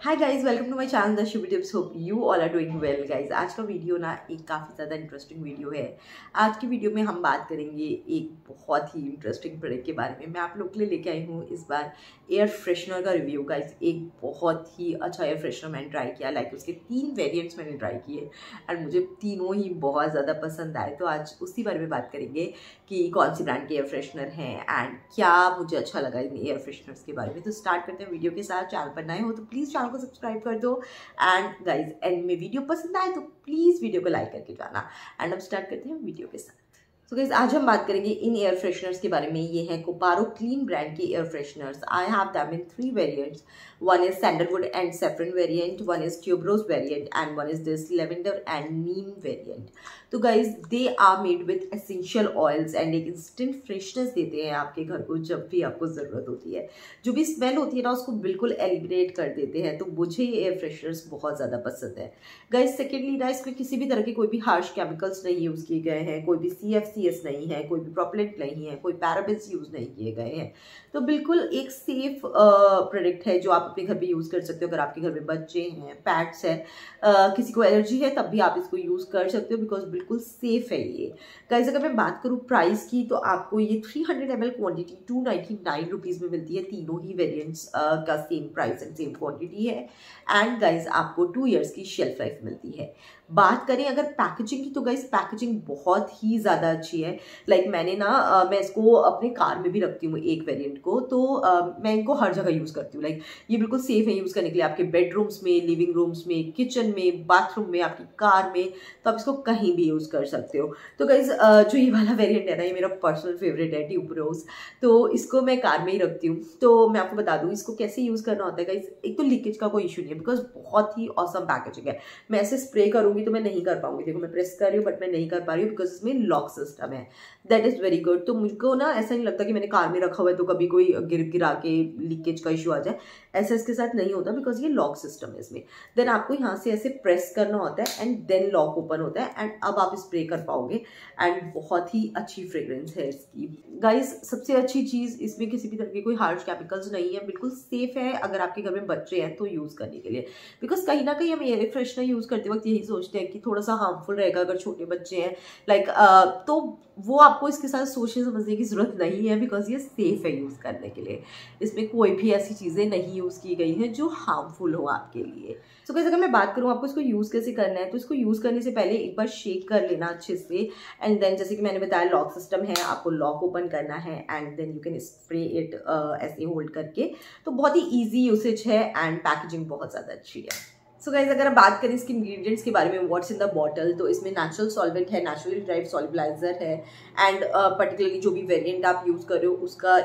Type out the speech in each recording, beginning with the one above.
Hi guys, welcome to my channel the Shubhi tips. Hope you all are doing well guys. आज का video ना एक काफ़ी ज़्यादा इंटरेस्टिंग वीडियो है। आज की वीडियो में हम बात करेंगे एक बहुत ही इंटरेस्टिंग प्रोडक्ट के बारे में। मैं आप लोग के लिए लेके आई हूँ इस बार एयर फ्रेशनर का रिव्यू गाइज। एक बहुत ही अच्छा एयर फ्रेशनर मैंने ट्राई किया, लाइक उसके 3 वेरिएंट्स मैंने ट्राई किए एंड मुझे तीनों ही बहुत ज़्यादा पसंद आए। तो आज उसी बारे में बात करेंगे कि कौन सी ब्रांड के एयर फ्रेशनर हैं एंड क्या मुझे अच्छा लगा इन एयर फ्रेशनर्स के बारे में। तो स्टार्ट करते हैं वीडियो के साथ। चैनल पर नए हो तो प्लीज़ चैनल को सब्सक्राइब कर दो एंड गाइज एंड में वीडियो पसंद आए तो प्लीज़ वीडियो को लाइक करके जाना। एंड अब स्टार्ट करते हैं वीडियो के साथ। सो गाइज आज हम बात करेंगे इन एयर फ्रेशनर्स के बारे में। ये हैं कोपारो क्लीन ब्रांड के air fresheners. I have them in 3 variants. One is sandalwood and saffron variant, one is tuberose variant and one is this lavender and neem variant. तो guys they are made with essential oils and एक instant freshness देते हैं आपके घर को जब भी आपको ज़रूरत होती है। जो भी स्मेल होती है ना उसको बिल्कुल एलिमिनेट कर देते हैं। तो मुझे ये एयर फ्रेशनर्स बहुत ज़्यादा पसंद है गाइज। सेकेंडली ना इसमें किसी भी तरह के कोई भी हार्श केमिकल्स नहीं यूज़ किए गए हैं, कोई भी CFCs नहीं है, कोई भी प्रोपेलेंट नहीं है, कोई पैराबेन्स यूज़ नहीं किए गए हैं। तो बिल्कुल एक सेफ प्रोडक्ट है जो आप अपने घर पे यूज़ कर सकते हो। अगर आपके घर में बच्चे हैं, पैट्स है, किसी को एलर्जी है, तब भी आप इसको यूज़ कर सकते हो बिकॉज बिल्कुल सेफ है ये गाइस। अगर मैं बात करूँ प्राइस की तो आपको ये 300 ml क्वांटिटी 299 रुपीज़ में मिलती है। तीनों ही वेरिएंट्स का same price and same quantity है एंड गाइस आपको 2 years की शेल्फ लाइफ मिलती है। बात करें अगर पैकेजिंग की तो गाइस पैकेजिंग बहुत ही ज़्यादा अच्छी है। लाइक मैंने ना मैं इसको अपने कार में भी रखती हूँ एक वेरिएंट को, तो मैं इनको हर जगह यूज़ करती हूँ। लाइक ये बिल्कुल सेफ है यूज़ करने के लिए, आपके बेडरूम्स में, लिविंग रूम्स में, किचन में, बाथरूम में, आपकी कार में, तो आप इसको कहीं भी यूज़ कर सकते हो। तो गाइस जो ये वाला वेरिएंट है ना, ये मेरा पर्सनल फेवरेट है, ट्यूबरोज। तो इसको मैं कार में ही रखती हूँ। तो मैं आपको बता दूँ इसको कैसे यूज़ करना होता है गाइस। एक तो लीकेज का कोई इशू नहीं है बिकॉज बहुत ही ऑसम पैकेजिंग है। मैं ऐसे स्प्रे करूँगी तो मैं नहीं कर पाऊंगी। देखो मैं प्रेस कर रही हूँ बट मैं नहीं कर पा रही हूँ बिकॉज इसमें लॉक सिस्टम है। That is very good. तो मुझको ना ऐसा नहीं लगता कि मैंने कार में रखा हुआ है तो कभी कोई गिरा के लीकेज का इशू आ जाए, ऐसा इसके साथ नहीं होता बिकॉज ये लॉक सिस्टम है इसमें। देन आपको यहाँ से ऐसे प्रेस करना होता है एंड देन लॉक ओपन होता है एंड अब आप स्प्रे कर पाओगे एंड बहुत ही अच्छी फ्रेग्रेंस है इसकी गाइस। सबसे अच्छी चीज़ इसमें किसी भी तरह की कोई हार्श केमिकल्स नहीं है, बिल्कुल सेफ है अगर आपके घर में बच्चे हैं तो यूज़ करने के लिए। बिकॉज कहीं ना कहीं हम एयर फ्रेशनर यूज़ करते वक्त यही सोचते हैं कि थोड़ा सा हार्मफुल रहेगा अगर छोटे बच्चे हैं, लाइक तो वो आपको इसके साथ सोचने समझने की ज़रूरत नहीं है बिकॉज ये सेफ है यूज़ करने के लिए। इसमें कोई भी ऐसी चीज़ें नहीं यूज़ की गई हैं जो हार्मफुल हो आपके लिए। सो गाइस अगर मैं बात करूँ आपको इसको यूज़ कैसे करना है, तो इसको यूज़ करने से पहले एक बार शेक कर लेना अच्छे से एंड देन जैसे कि मैंने बताया लॉक सिस्टम है, आपको लॉक ओपन करना है and then you can spray it ऐसे होल्ड करके। तो बहुत ही ईजी यूसेज है एंड पैकेजिंग बहुत ज़्यादा अच्छी है। सो गाइस अगर बात करें इसके इंग्रेडिएंट्स के बारे में, व्हाट्स इन द बॉटल, तो इसमें नेचुरल सॉल्वेंट है, नेचुरली ड्राइव सॉल्युबलाइजर है एंड पर्टिकुलरली जो भी वेरिएंट आप यूज़ कर रहे हो उसका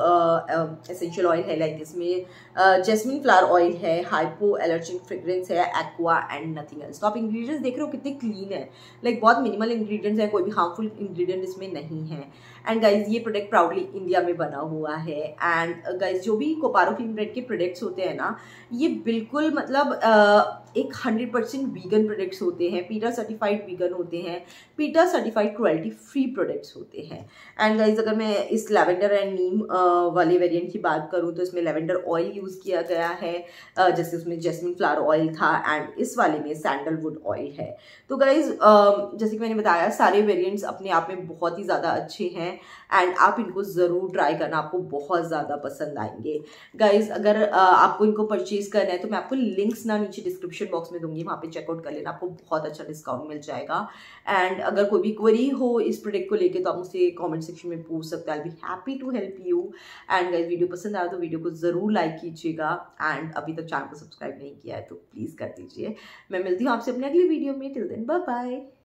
एक एसेंशियल ऑयल है। लाइक इसमें जैस्मिन फ्लावर ऑयल है, हाइपो एलर्जिक फ्रेग्रेंस है, एक्वा एंड नथिंग एल्स। तो आप इंग्रेडिएंट्स देख रहे हो कितने क्लीन है, लाइक बहुत मिनिमल इंग्रेडिएंट्स है, कोई भी हार्मफुल इंग्रेडिएंट इसमें नहीं है। एंड गाइज ये प्रोडक्ट प्राउडली इंडिया में बना हुआ है एंड गाइज जो भी कोपारो क्लीन ब्रांड के प्रोडक्ट्स होते हैं ना, ये बिल्कुल मतलब एक 100% वीगन प्रोडक्ट्स होते हैं, पीटा सर्टिफाइड वीगन होते हैं, पीटा सर्टिफाइड क्रुएल्टी फ्री प्रोडक्ट्स होते हैं। एंड गाइज अगर मैं इस लेवेंडर एंड नीम वाले वेरिएंट की बात करूँ तो इसमें लेवेंडर ऑयल यूज़ किया गया है, जैसे उसमें जैस्मिन फ्लावर ऑयल था एंड इस वाले में सैंडलवुड ऑयल है। तो गाइज जैसे कि मैंने बताया सारे वेरिएंट्स अपने आप में बहुत ही ज़्यादा अच्छे हैं एंड आप इनको ज़रूर ट्राई करना, आपको बहुत ज़्यादा पसंद आएंगे गाइज। अगर आपको इनको परचेज करना है तो मैं आपको लिंक्स ना नीचे डिस्क्रिप्शन बॉक्स में दूंगी, वहाँ पे चेकआउट कर लेना, आपको बहुत अच्छा डिस्काउंट मिल जाएगा। एंड अगर कोई भी क्वेरी हो इस प्रोडक्ट को लेके तो आप मुझसे कमेंट सेक्शन में पूछ सकते हो। I will be happy to help you. And guys video पसंद आया तो वीडियो को ज़रूर लाइक कीजिएगा एंड अभी तक चैनल को सब्सक्राइब नहीं किया है तो प्लीज़ कर दीजिए। मैं मिलती हूँ आपसे अपने अगली वीडियो में। Till then bye bye.